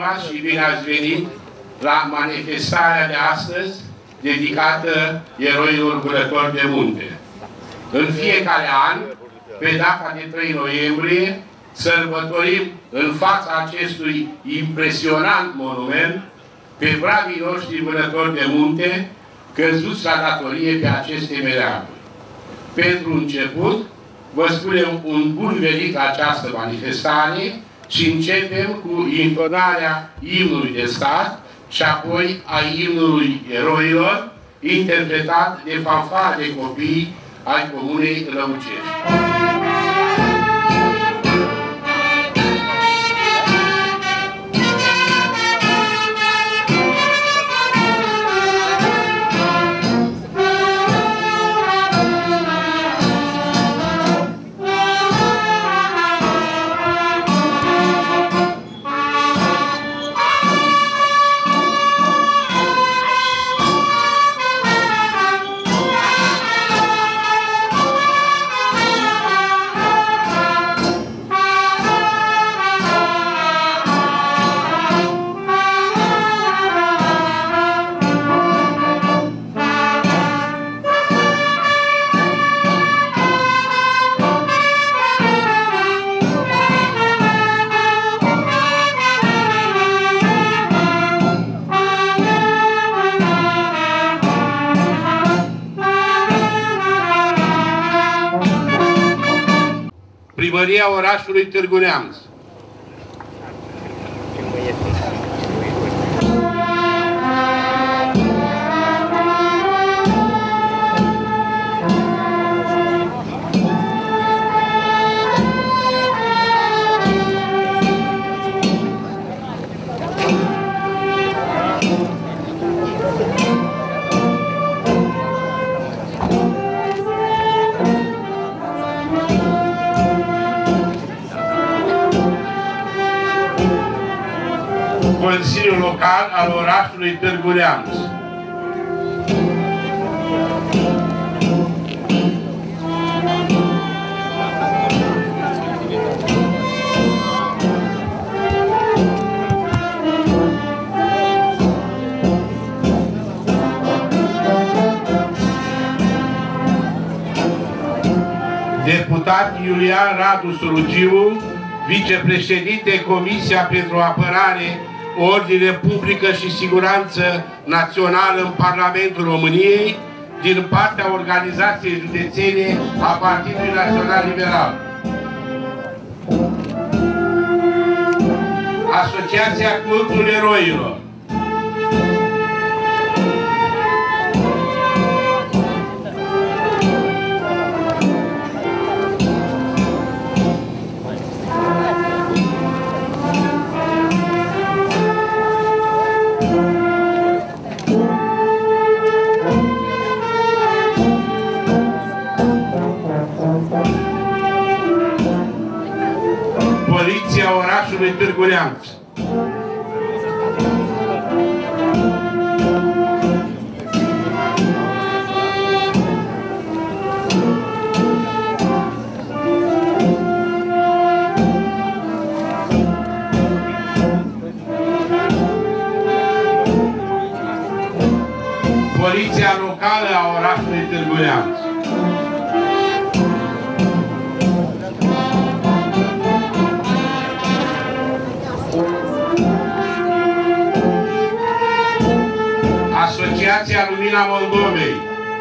stimați și bine ați venit la manifestarea de astăzi dedicată eroilor vânători de munte. În fiecare an, pe data de 3 noiembrie, sărbătorim în fața acestui impresionant monument pe bravii noștri vânători de munte căzuți la datorie pe aceste meleaguri. Pentru început, vă spunem un bun venit la această manifestare și începem cu intonarea imnului de stat și apoi a imnului eroilor, interpretat de fanfare de copii ai Comunei Lăucești. Primăria orașului Târgu Neamț. Consiliul Local al orașului Târgu Neamț. Deputat Iulian Radu Sulugiu, vicepreședinte Comisia pentru Apărare, Ordine Publică și Siguranță Națională în Parlamentul României, din partea Organizației Județene a Partidului Național Liberal. Asociația Cultul Eroilor. Poliția orașului Târgu Neamț. Poliția locală a orașului Târgu Neamț. Asociația Lumina Moldovei.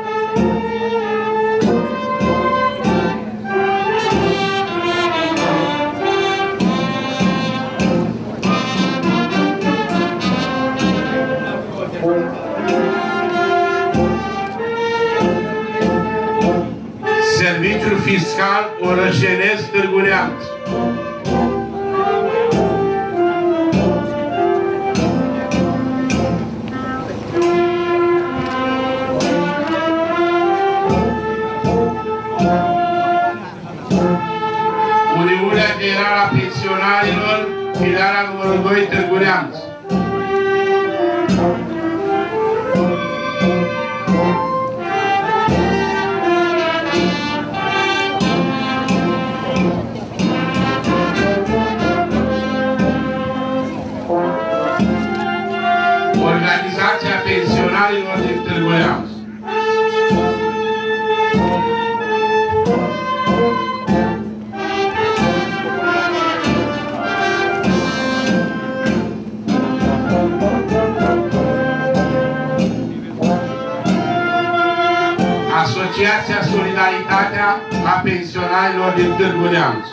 Serviciul Fiscal Orășenesc Târgu Neamț. Federala Pensionarilor, filiala numărul 2, Târgu Neamț. a Pensionarilor din Târgu Neamț.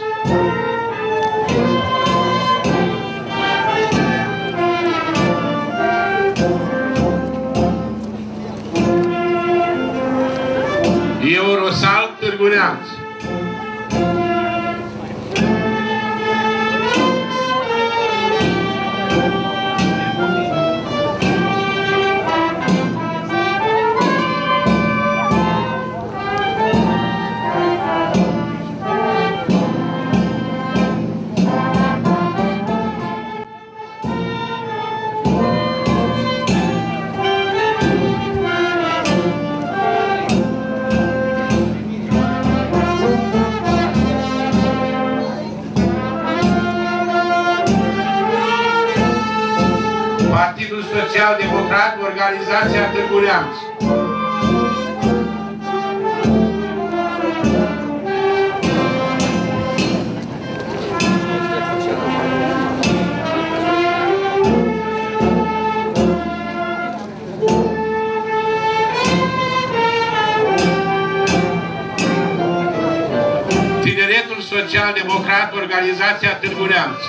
Eurosal Târgu Neamț. Partidul Social-Democrat, Organizația Târgu Neamț. Tineretul Social-Democrat, Organizația Târgu Neamț.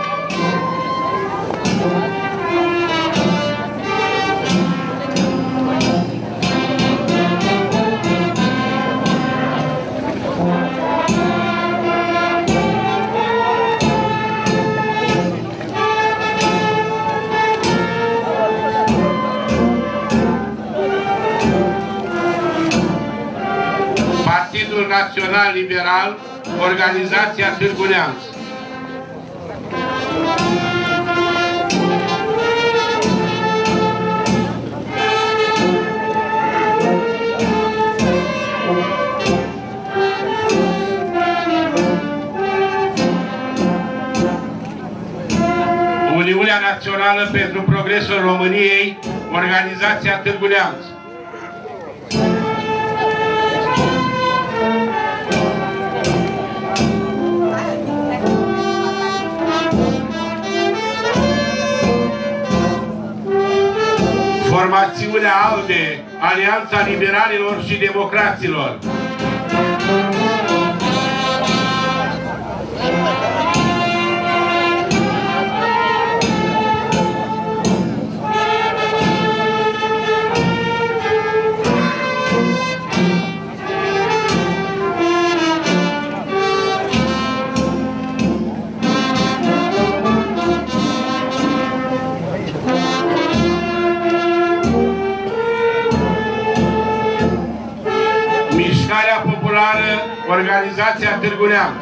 Partidul Național Liberal, Organizația Târgu Neamț. Uniunea Națională pentru Progresul României, Organizația Târgu Neamț. Formațiunea ALDE, Alianța Liberalilor și Democraților. Mișcarea Populară, Organizația Târgu Neamț.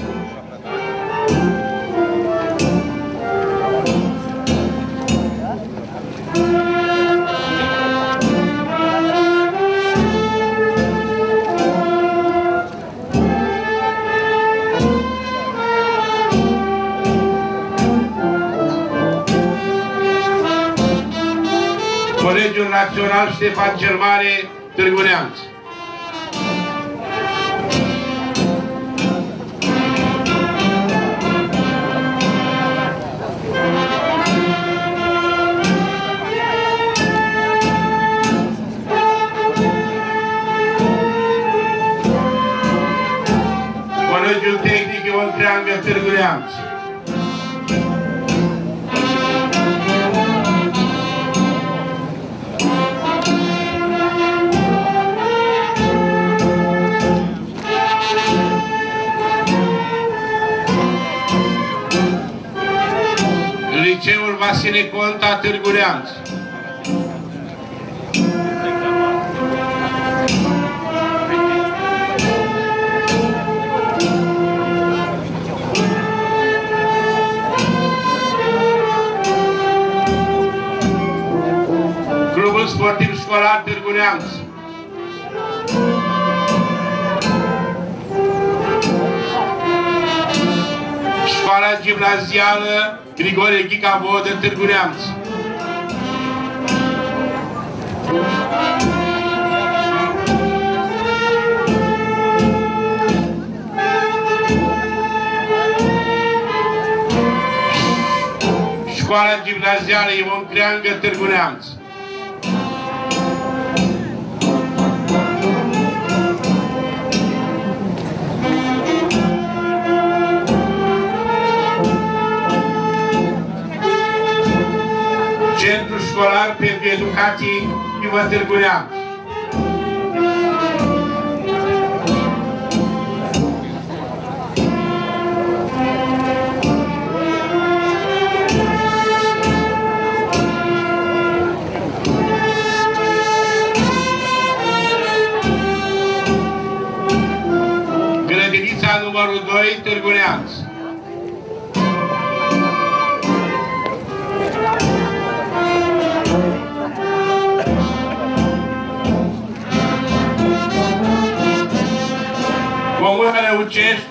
Colegiul Național Ștefan cel Mare, Târgu Neamț. Colegiul Tehnic Ion Creangă, Târgu Neamț. Liceul Vasile Conta, Târgu Neamț. Clubul Sportiv Școlar Târgu Neamț. Școala Gimnazială Grigore Ghica Vodă, Târgu Neamț. Școala Gimnazială Ion Creangă, Târgu Neamț. Educativă Târgu Neamț. Grădinița numărul 2, Târgu Neamț. Comuna Răucești.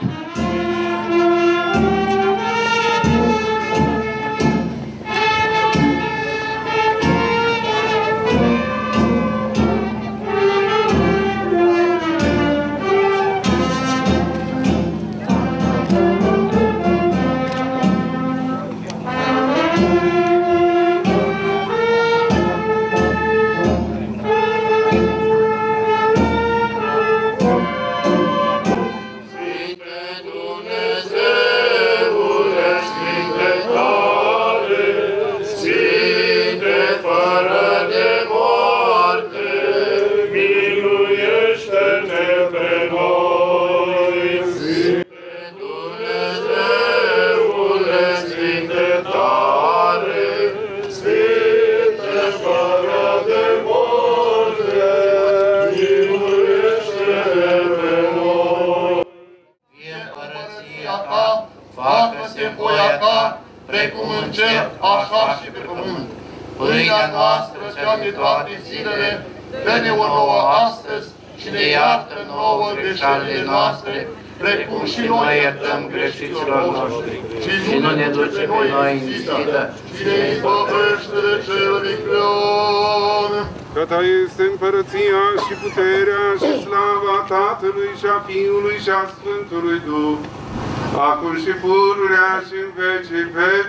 Facă-se voia ta, precum în cer, așa și pe pământ. Pâinea noastră, cea de toate zilele, dă-ne-o nouă astăzi și ne iartă nouă greșelile noastre, precum și noi iertăm greșiților noștri. Și nu ne duce pe noi în ispită, și ne izbăvește de cel viclean. Că ta este împărăția și puterea și slava Tatălui și a Fiului și a Sfântului Duh, acum și pururea și în vecii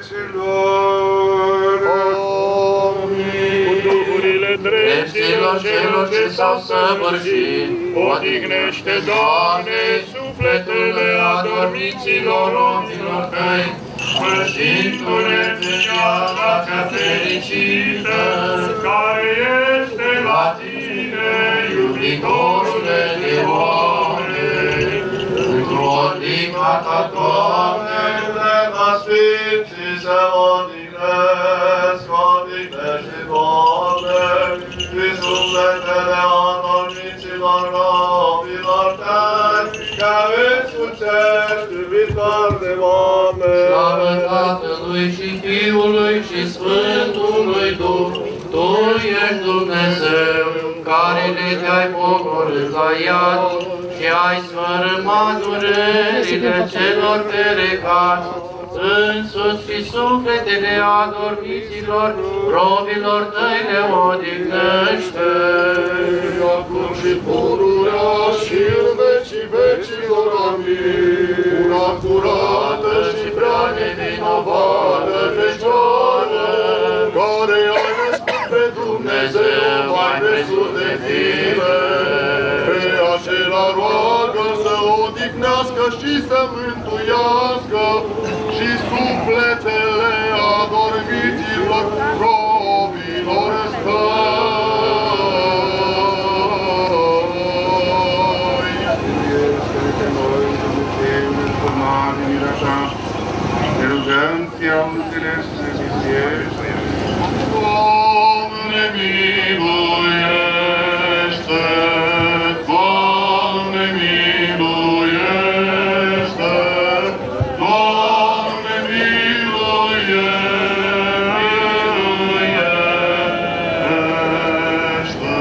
vecilor. Amin. Cu duhurile dreptilor celor ce s-au săvârșit, odihnește, Doamne, sufletele adormiților robilor Tăi, pășindu-ne viața cea fericită, care este la Tine, iubitorule de oameni. Într-o odihna ta, Doamne, vremea Sfinții se odihnesc, odihnește, Doamne, și sufletele adormiților robilor Tăi, care însuțești, iubitor de oameni. Slavă Tatălui și Fiului și Sfântului Duh, Tu ești Dumnezeu, care le-ai pogorât la iad și ai smărâmat durerile celor perecați, însuți și sufletele adormiților, robilor Tăi le odihnește. Acum și pururea și în vecii vecilor, amin. Una curată și prea nevinovată Fecioară, care ai născut pe Dumnezeu mai presus de tine, pe acela roagă să odihnească și să mântuiască și sufletele adormiților robilor Tăi. Este noi, Dumnezeu, înformat din așa, ne rugăm ți auzi-le și ne bisiește. Doamne, miluiește! Doamne, miluiește! Doamne, miluiește!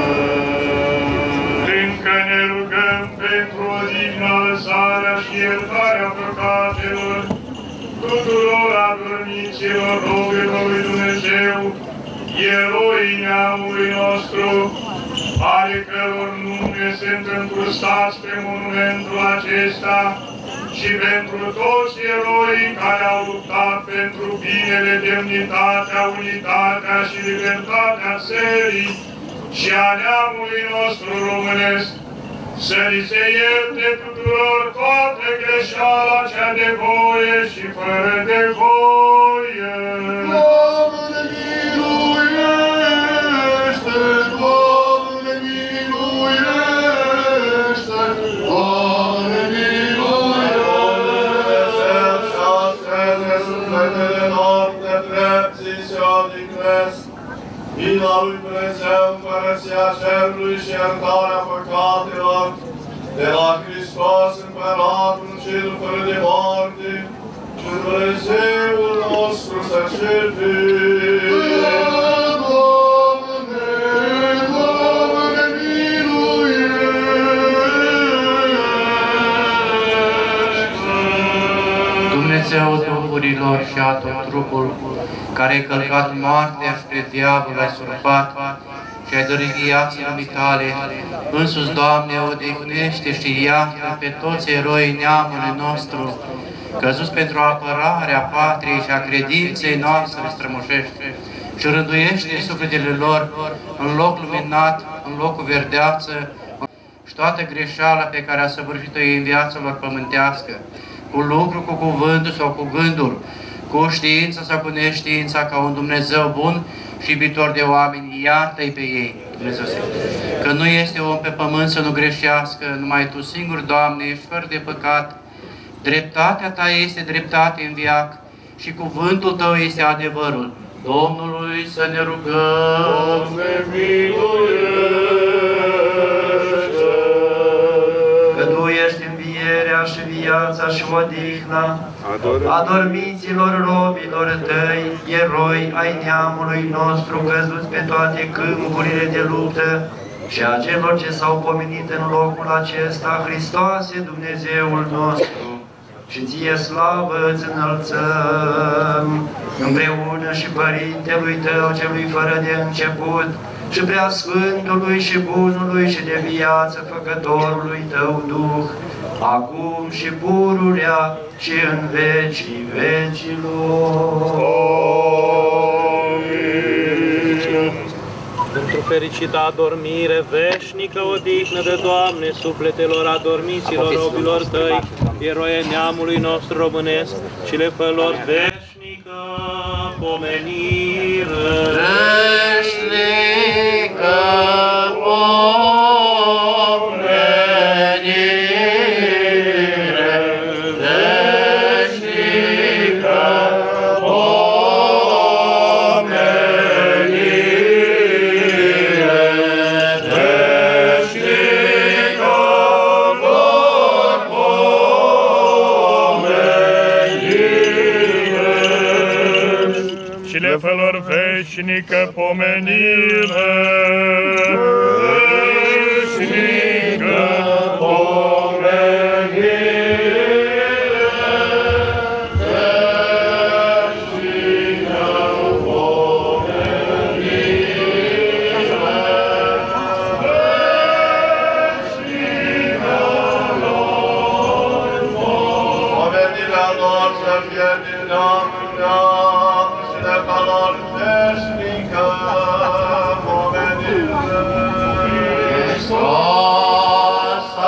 Încă ne rugăm pentru odihnă, lăsarea și iertarea păcatelor tuturor adormiților robilor lui Dumnezeu, eroii neamului nostru, ale căror nume sunt încrustați pe monumentul acesta, și pentru toți eroii care au luptat pentru binele, demnitatea, unitatea și libertatea țării și a neamului nostru românesc, să li se ierte tuturor toată greșeala cea de voie și fără de voie. Doamne, miluiește! și iertarea păcatelor, de la Hristos Împăratul cel fără de moarte, și Dumnezeul nostru să cercete. Dumnezeu Duhurilor și a tot trupul, care ai călcat moartea și pe diavol ai surpat și ai dăruit viații lumii tale, însuți, Doamne, odihnește și iartă pe toți eroii neamului nostru, căzuți pentru apărarea patriei și a credinței noastre strămoșești, și rânduiește sufletele lor în loc luminat, în locul verdeață, și toată greșeala pe care a săvârșit-o ei în viața lor pământească, cu lucru, cu cuvântul sau cu gândul, cu știința sau cu neștiința, ca un Dumnezeu bun și iubitor de oameni, iartă-i pe ei, Dumnezeu, că nu este om pe pământ să nu greșească, numai Tu singur, Doamne, ești fără de păcat, dreptatea Ta este dreptate în veac și cuvântul Tău este adevărul. Domnului să ne rugăm. Doamne, miluiește! Că Tu ești învierea și viața și odihna adormiților robilor Tăi, eroi ai neamului nostru, căzuți pe toate câmpurile de luptă, și a celor ce s-au pomenit în locul acesta, Hristoase, Dumnezeul nostru, și Ție slavă îți înălțăm, împreună și Părintelui Tău, celui fără de început, și Preasfântului și Bunului și de viață Făcătorului Tău Duh, acum și pururea și în vecii vecilor. Pentru fericită adormire, veșnică odihnă de Doamne, sufletelor adormiților robilor Tăi, eroie neamului nostru românesc, și le fă lor veșnică pomenire. Veșnică Felor veșnică pomenire, veșnică pomenire, veșnică Pomenirea lor să fie din neam în neam, de calor veșnică pomenire. Hristos a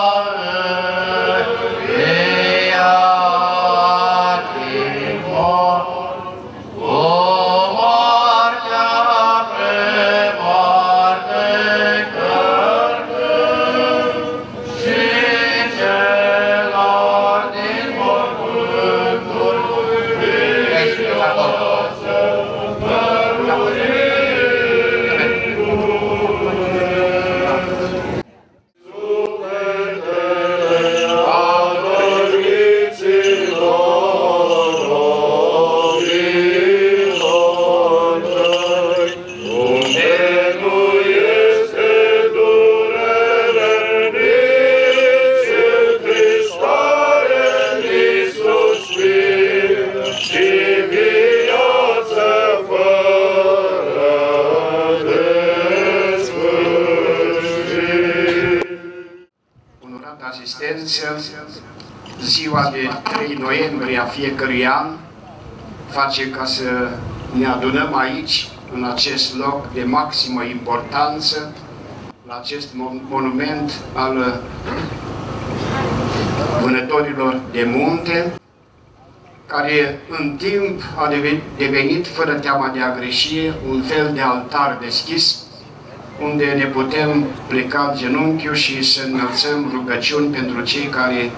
înviat din mort, cu moartea premoarte cărtând, și celor din mormânturi Ziua de 3 noiembrie a fiecărui an face ca să ne adunăm aici, în acest loc de maximă importanță, la acest monument al vânătorilor de munte, care în timp a devenit, fără teama de a greși, un fel de altar deschis, unde ne putem pleca genunchiul și să înălțăm rugăciuni pentru cei care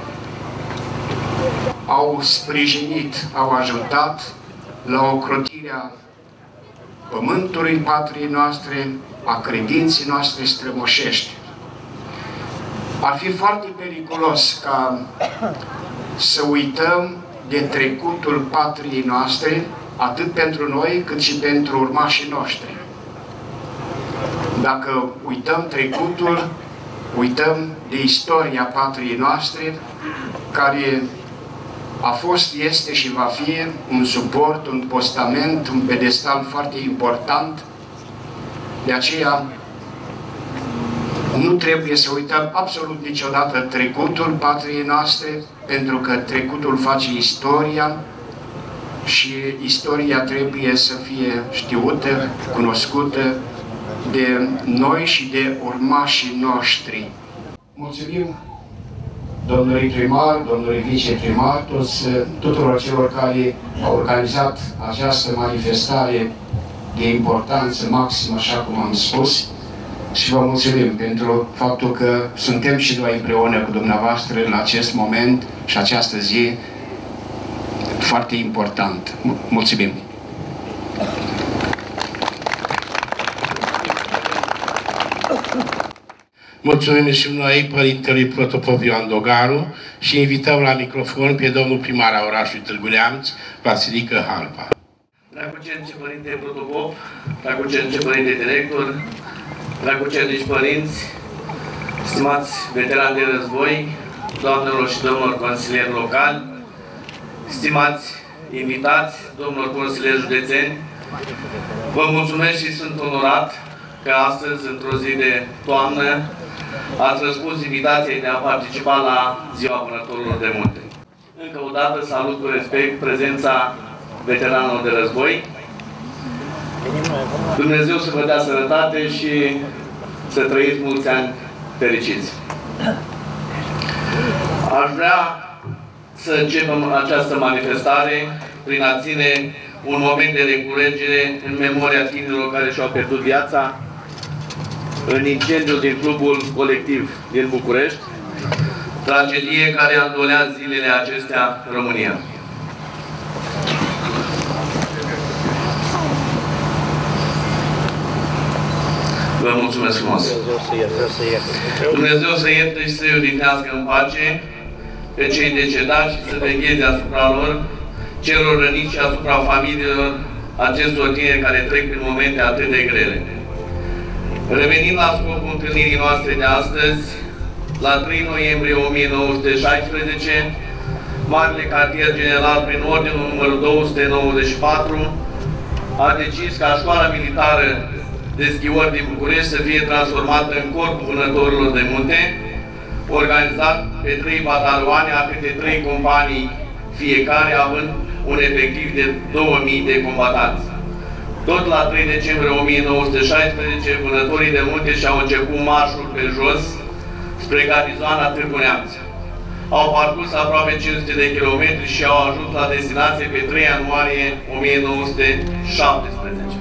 au sprijinit, au ajutat la ocrotirea pământului patriei noastre, a credinței noastre strămoșești. Ar fi foarte periculos ca să uităm de trecutul patriei noastre, atât pentru noi, cât și pentru urmașii noștri. Dacă uităm trecutul, uităm de istoria patriei noastre, care a fost, este și va fi un suport, un postament, un pedestal foarte important. De aceea, nu trebuie să uităm absolut niciodată trecutul patriei noastre, pentru că trecutul face istoria și istoria trebuie să fie știută, cunoscută de noi și de urmașii noștri. Mulțumim domnului primar, domnului viceprimar, tuturor celor care au organizat această manifestare de importanță maximă, așa cum am spus, și vă mulțumim pentru faptul că suntem și noi împreună cu dumneavoastră în acest moment și această zi foarte important. Mulțumim! Mulțumim și noi Părintelui Protopop Ioan Dogaru și invităm la microfon pe domnul primar al orașului Târgu Neamț, Vasilică Halpa. Dragocenți Părinte Protopop, dragocenți Părinte Director, dragocenți părinți, stimați veterani de război, doamnelor și domnilor consilieri locali, stimați invitați, domnilor consilieri județeni, vă mulțumesc și sunt onorat că astăzi, într-o zi de toamnă, ați răspuns invitației de a participa la Ziua Vânătorilor de Munte. Încă o dată salut cu respect prezența veteranilor de război. Dumnezeu să vă dea sănătate și să trăiți mulți ani fericiți. Aș vrea să începem această manifestare prin a ține un moment de reculegere în memoria tinerilor care și-au pierdut viața în incendiul din clubul colectiv din București, tragedie care îndolea zilele acestea în România. Vă mulțumesc frumos! Dumnezeu să ierte și să-i odihnească în pace pe cei decedați și să vegheze asupra lor, celor răniți și asupra familiilor acestor tineri care trec prin momente atât de grele. Revenind la scopul întâlnirii noastre de astăzi, la 3 noiembrie 1916, Marele Cartier General, prin ordinul numărul 294, a decis ca școala militară de schiori din București să fie transformată în Corpul Vânătorilor de Munte, organizat pe 3 batalioane, a câte 3 companii fiecare, având un efectiv de 2000 de combatanți. Tot la 3 decembrie 1916, vânătorii de munte și-au început marșul pe jos spre garnizoana Târgu Neamț. Au parcurs aproape 500 de kilometri și au ajuns la destinație pe 3 ianuarie 1917.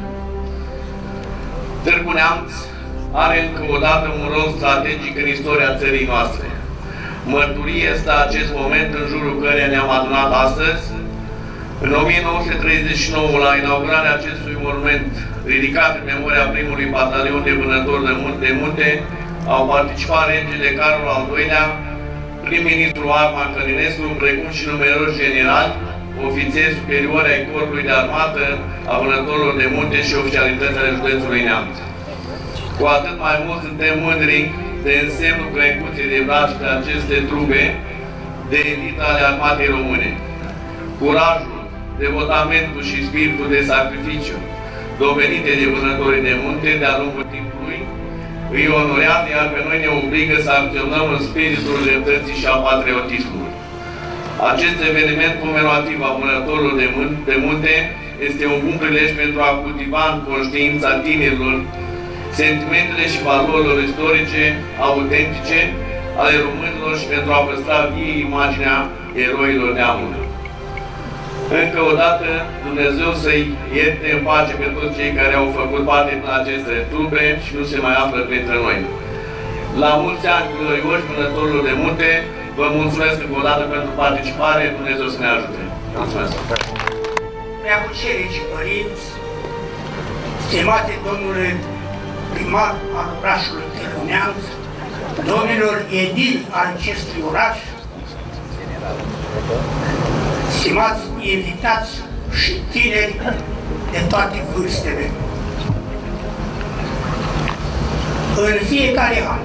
Târgu Neamț are încă o dată un rol strategic în istoria țării noastre. Mărturie este acest moment în jurul căreia ne-am adunat astăzi. În 1939, la inaugurarea acestui monument, ridicat în memoria primului batalion de vânători de munte, au participat regele Carol al II-lea, prim-ministru Arman Călinescu, precum și numeroși generali, ofițeri superiori ai Corpului de Armată, a vânătorilor de munte și oficialități ale județului Neamț. Cu atât mai mult suntem mândri de însemnul crenguței de braț de aceste trupe de elită ale armatei române. Curajul, devotamentul și spiritul de sacrificiu dovedite de vânătorii de munte de-a lungul timpului îi onorează, iar pe noi ne obligă să acționăm în spiritul dreptății și a patriotismului. Acest eveniment comemorativ a vânătorilor de munte este un bun prilej pentru a cultiva în conștiința tinerilor sentimentele și valorilor istorice, autentice ale românilor și pentru a păstra vie imaginea eroilor neamului. Încă o dată, Dumnezeu să-i ierte în pace pe toți cei care au făcut parte din aceste trupe și nu se mai află printre noi. La mulți ani glorioși vânătorilor de munte, vă mulțumesc încă o dată pentru participare, Dumnezeu să ne ajute. Mulțumesc! Preacucerici părinți, stimate domnule primar al orașului Târgu Neamț, domnilor edili al acestui oraș, stimați invitați și tineri de toate vârstele. În fiecare an,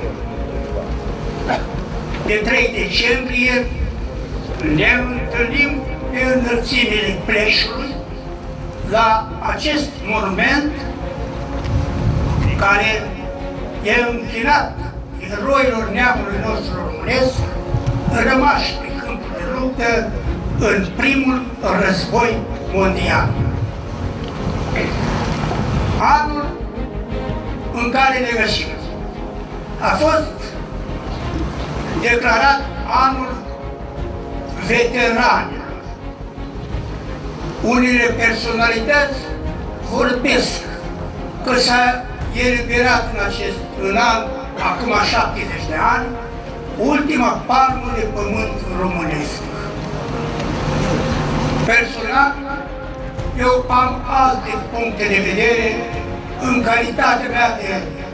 de 3 decembrie, ne întâlnim pe înălțimile Pleșului la acest monument care e închinat eroilor neamului nostru românesc, rămași pe câmpul de luptă în primul război mondial. Anul în care ne găsim a fost declarat anul veteranilor. Unele personalități vorbesc că s-a eliberat în an, acum 70 de ani, ultima palmă de pământ românesc. Personal, eu am alte puncte de vedere în calitatea mea de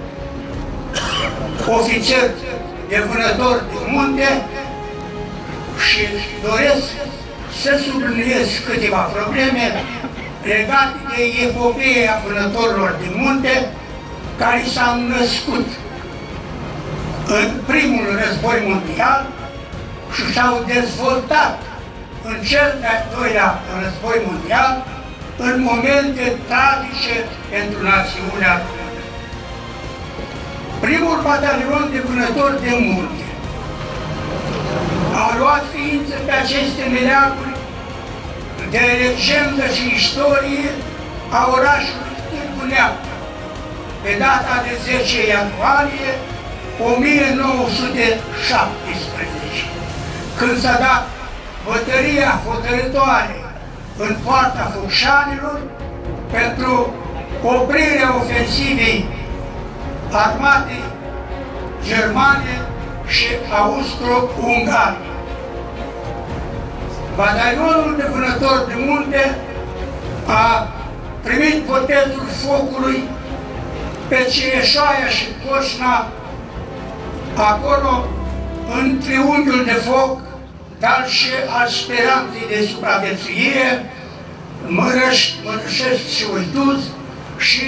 ofițer de vânător de munte și doresc să subliniez câteva probleme legate de epopeea vânătorilor de munte care s-au născut în primul război mondial și s-au dezvoltat în cel de-al doilea război mondial în momente tragice pentru națiunea. Primul batalion de vânători de munte a luat ființă pe aceste meleaguri de legendă și istorie a orașului Târgu Neamț, pe data de 10 ianuarie 1917, când s-a dat bătălia hotărătoare în Poarta Focșanilor pentru oprirea ofensivei armatei germane și austro-ungare. Batalionul de vânători de munte a primit botezul focului pe Cireșoaia și Coșna, acolo în triunghiul de foc, dar și al speranței de supraviețuire, Mărășesc și Uituz, și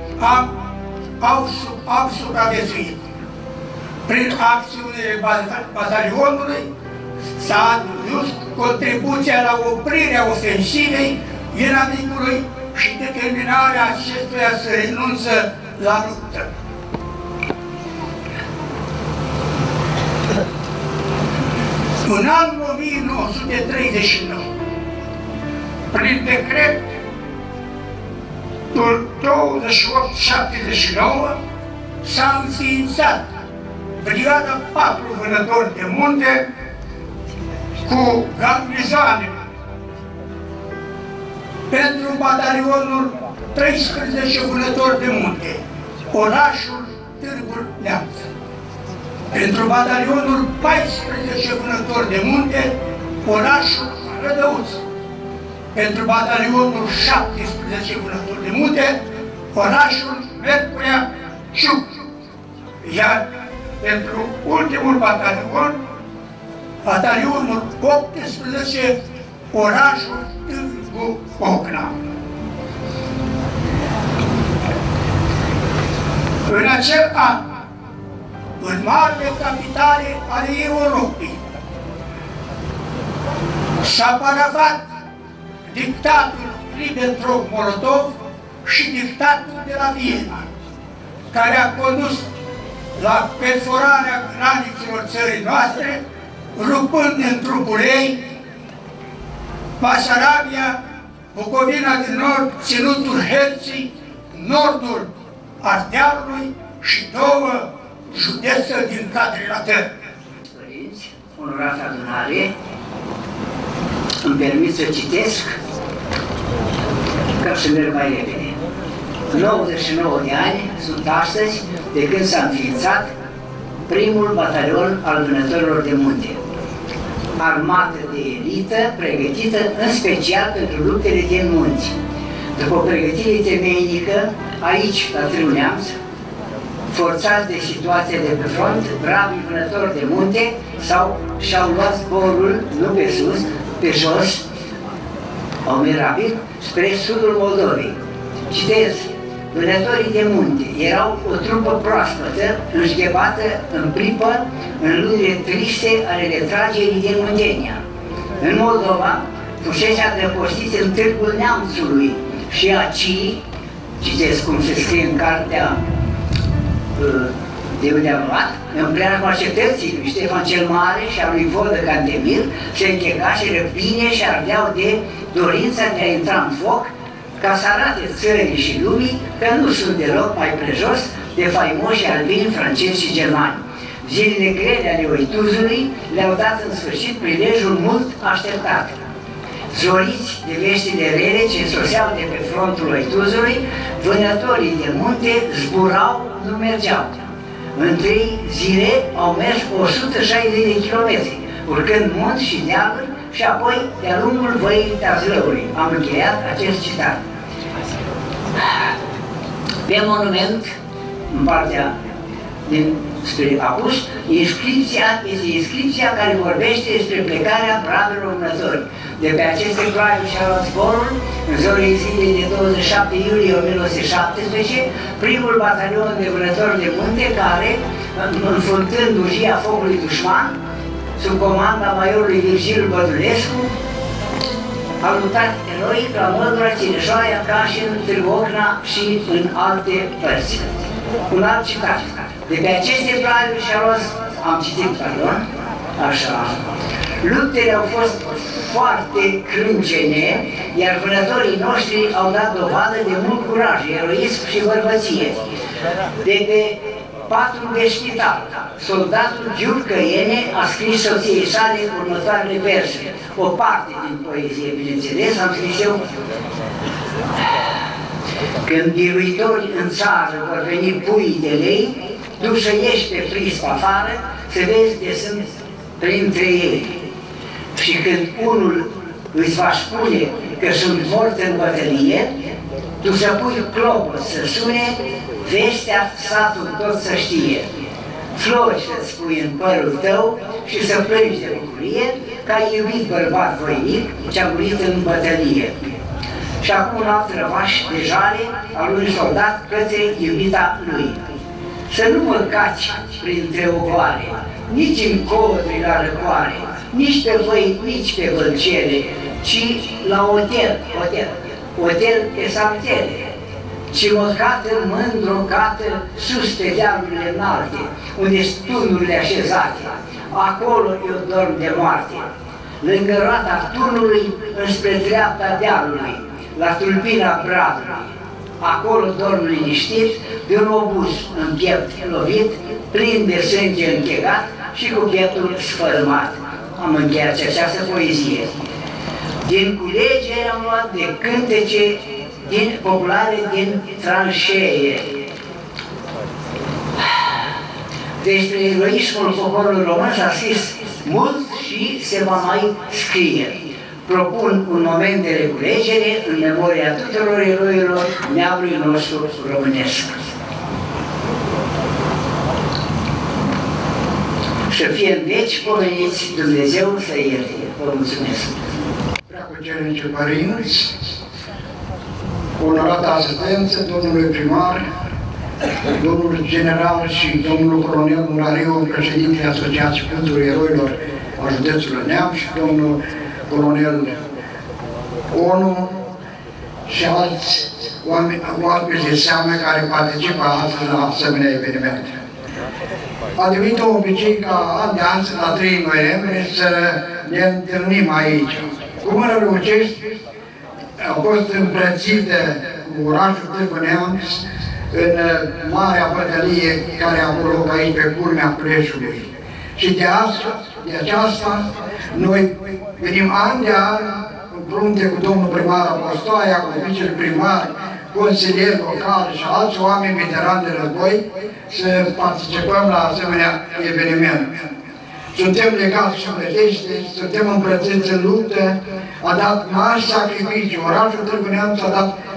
au supraviețuit. Prin acțiunile batalionului s-a adus contribuția la oprirea ofensivei inamicului și determinarea acestuia să renunță la luptă. În anul 1939, prin decretul 2879, s-a înființat Brigada 4 Vânători de Munte cu garnizoane pentru batalionul 13 Vânători de Munte, orașul Târgu Neamț. Pentru batalionul 14 Vânători de Munte, orașul Rădăuț. Pentru batalionul 17 Vânători de Munte, orașul Mercurea Ciuc. Iar pentru ultimul batalion, batalionul 18, orașul Târgu Ocna. În acel an, în marile capitale ale Europei, s-a parafat dictatul Ribbentrop-Molotov și dictatul de la Viena, care a condus la perforarea granițelor țării noastre, rupând în trupul ei Basarabia, Bucovina din Nord, Ținutul Herții, nordul Ardealului și 2 județe din Cadrelater. Părinți, onorată adunare, îmi permit să citesc ca să merg mai repede. 99 de ani sunt astăzi de când s-a înființat primul batalion al vânătorilor de munte, armată de elită pregătită în special pentru luptele din munți. După o pregătire temeinică, aici, la Târgu Neamț, forțați de situația de pe front, bravii vânători de munte și-au luat zborul, nu pe sus, pe jos, au mers rapid, spre sudul Moldovei. Citez, vânătorii de munte erau o trupă proaspătă, înșghebată în pripă, în lunile triste ale retragerii din Muntenia. În Moldova, fusese adăpostiți în Târgul Neamțului și aci, citesc cum se scrie în cartea de unde am luat, în preajma cetății lui Ștefan cel Mare și a lui Vodă Cantemir, se închegaseră bine și ardeau de dorința de a intra în foc, ca să arate țării și lumii că nu sunt deloc mai prejos de faimoși albini francezi și germani. Zilele grele ale Oituzului le-au dat în sfârșit prilejul mult așteptat. Zoriți de veștile rele ce soseau de pe frontul Oituzului, vânătorii de munte zburau, nu mergeau. În 3 zile au mers 160 de kilometri, urcând munți și dealuri și apoi de-a lungul văii Tazlăului. Am încheiat acest citat. Pe monument, în partea spre apus, inscripția care vorbește despre plecarea bravilor vânători. De pe aceste croaie și-a luat zborul, în zorile zilei de 27 iulie 1917, primul batalion de vânători de munte care, înfruntând ujia focului dușman, sub comanda majorului Virgil Bădulescu, a luptat eroic la Mădura, Cireșoaia, Cașin, Târgu Ocna și în alte părți. Un alt citat. De pe aceste praduri și-a luat, am citit, pardon, așa, luptele au fost foarte crâncene, iar vânătorii noștri au dat dovadă de mult curaj, eroism și bărbăție. De pe patul de spital, soldatul Giur Căiene a scris soției sale următoarele verse. O parte din poezie, bineînțeles, am scris eu. Când biruitori în țară vor veni puii de lei, tu să ieși pe prispa afară, să vezi de sunt printre ei. Și când unul îți va spune că sunt mort în bătălie, tu să pui clopot să sune, vestea satul tot să știe. Flori să-ți pui în părul tău și să plângi de bucurie, că ai iubit bărbat voinic ce-a murit în bătălie. Și acum un alt răvaș de jale al unui soldat către iubita lui. Să nu mă caci printre ogoare, nici în codri la răcoare, nici pe voi, nici pe vâlcele, ci la hotel pe Samtele, ci măcată mândru cată sus pe dealurile înalte, unde turnurile așezate, acolo eu dorm de moarte, lângă roata turnului înspre dreapta dealului, la tulpina bradului. Acolo dorm liniștit de un obuz în piept lovit, plin de sânge închegat și cu pieptul sfărâmat. Am încheiat această poezie. Din culegere am luat de cântece populare din tranșee. Despre eroismul poporului român s-a scris mult și se va mai scrie. Propun un moment de reculegere în memoria tuturor eroilor neamului nostru românesc. Să fie în veci pomeniți, Dumnezeu să ierte. Vă mulțumesc. Preacucernice părinți, onorată asistență, domnului primar, domnul general și domnul colonel Murariu, președintele Asociației pentru Eroilor a județului Neamț și domnul colonel ONU și alți oameni de seamă care participă astăzi la asemenea evenimente. A devenit un obicei ca an de an, la 3 noiembrie, să ne întâlnim aici. Cu mână reucești, au fost îmbrățite cu orașul Târgu Neamț în marea bătălie care a avut loc aici pe culmea Pleșului. Și de aceasta, noi venim an de an în frunte cu domnul primar Apostoaia, cu viceprimar, consilieri locali și alți oameni veterani de război să participăm la asemenea eveniment. Suntem legați sufletește, suntem îmbrățiți în luptă, a dat mari sacrificii, orașul Târgu Neamț a dat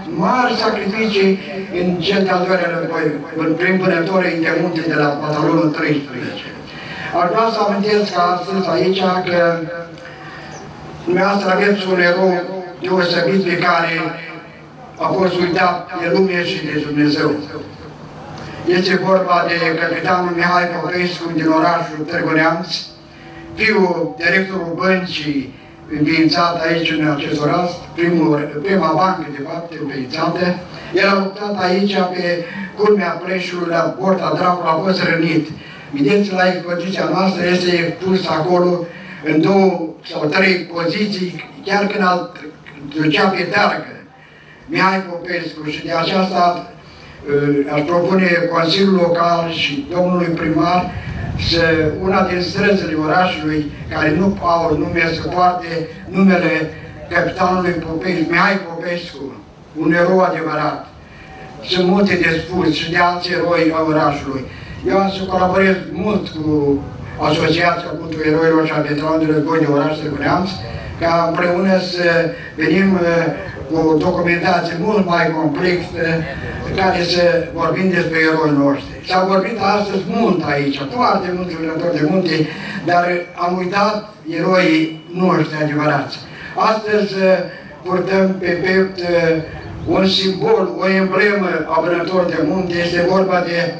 mari sacrificii în cel de-al doilea război, prin vânătorii de munte de la batalionul 13. Aș vrea să amintesc astăzi aici că dumneavoastră aveți un erou deosebit pe care a fost uitat de lume și de Dumnezeu. Este vorba de capitanul Mihai Popescu din orașul Târgu Neamț, fiul directorul băncii înființat aici în acest oraș, prima bancă de fapt înființată. El a luptat aici pe culmea Preșului, la Porta Dracului, a fost rănit. Vedeți, la expoziția noastră este pus acolo în 2 sau 3 poziții, chiar când ducea pe teargă Mihai Popescu, și de aceasta aș propune Consiliul Local și domnului primar să una din străzile orașului care nu au nume să poarte numele capitanului Popescu, Mihai Popescu, un erou adevărat. Sunt multe de spus și de alți eroi a orașului. Eu am să colaborez mult cu Asociația Cultului Eroilor și a Veteranilor de Război de oraș Târgu Neamț, ca împreună să venim cu o documentație mult mai complexă, care să vorbim despre eroii noștri. S-a vorbit astăzi mult aici, foarte mulți vânători de munte, dar am uitat eroii noștri adevărați. Astăzi purtăm pe piept un simbol, o emblemă a vânătorilor de munte. Este vorba de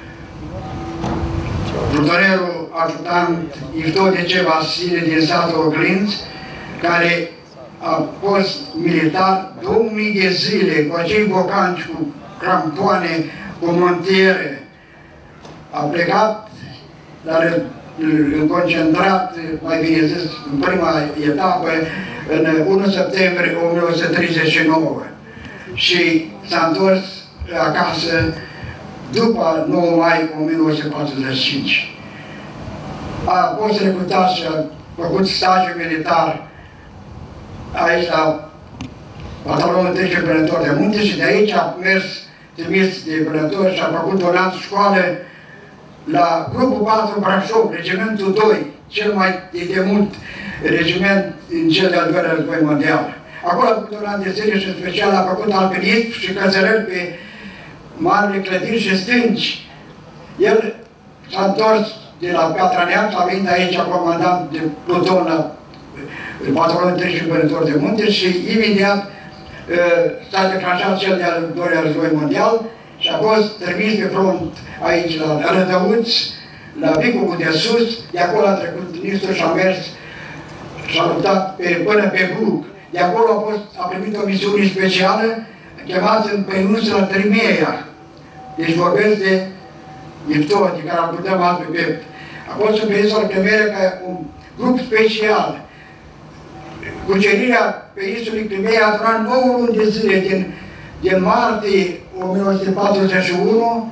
plutonierul ajutant Iftodie Vasile din satul Oglinț, care a fost militar 2000 de zile, cu acei bocanci, cu crampoane, cu montiere. A plecat, dar concentrat, mai bine zis, în prima etapă, în 1 septembrie 1939. Și s-a întors acasă după 9 mai 1945. A fost recrutat și a făcut stagiu militar aici la batalionul 13 vânători de munte și de aici a mers trimis de vânători și a făcut un an școală la grupul 4 Brașov, regimentul 2, cel mai de mult regiment în cel de-al doilea război mondial. Acolo a făcut un an de zile și în special a făcut alpinism și cățărări pe marile clădiri și stânci. El s-a întors de la Piatra Neamț, a venit aici comandant de pluton la batalionul 13 vânători de munte și imediat s-a declanșat cel de-al doilea război mondial și a fost trimis pe front aici la Rădăuți, la Vicul de Sus, de acolo a trecut Nistru și a mers și a luptat până pe Brug. De acolo a primit o misiune specială, chemați în peninsula Trimeia. Deci vorbesc de Iftodie, care am putea azi pe piept. A fost în peninsula Trimeia ca un grup special. Cucerirea peninsulei Crimeea a durat 9 luni de zile, din martie 1941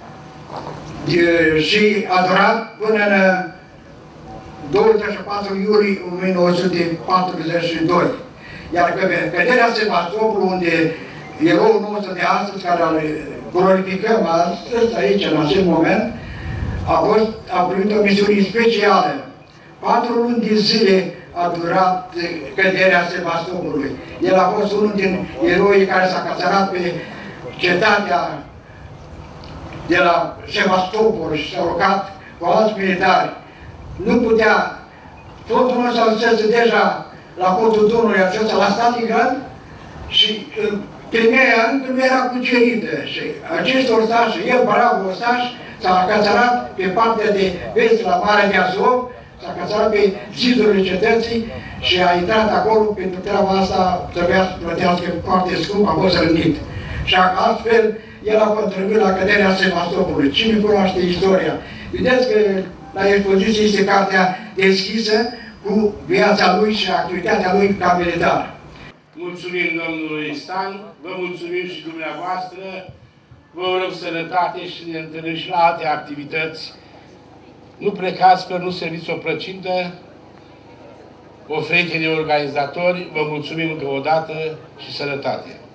și a durat până în 24 iulie 1942. Iar căderea Sevastopol, unde eroul nostru de astăzi, care îl glorificăm astăzi, aici, în acest moment, a primit o misiune specială. 4 luni de zile a durat căderea Sevastopolului. El a fost unul din eroii care s-a cățărat pe cetatea de la Sevastopol și s-a rugat cu alți militari. Nu putea, frontul ăsta se deja la podul Dunării acesta, la Stalingrad, și Crimeea încă nu era cucerită. Și acești orstași, el, bravul orstaș, s-a cățărat pe partea de vest la Marea de Azov, s-a cățărat pe zidurile cetății și a intrat acolo. Pentru treaba asta trebuia să plătească foarte scump, a fost rănit. Și astfel, el a contribuit la căderea Sevastopolului. Cine cunoaște istoria? Vedeți că la expoziție este cartea deschisă cu viața lui și activitatea lui ca militar. Mulțumim domnului Stan, vă mulțumim și dumneavoastră, vă urăm sănătate și ne întâlnim și la alte activități. Nu plecați că nu serviți o plăcintă oferite de organizatori, vă mulțumim încă o dată și sănătate!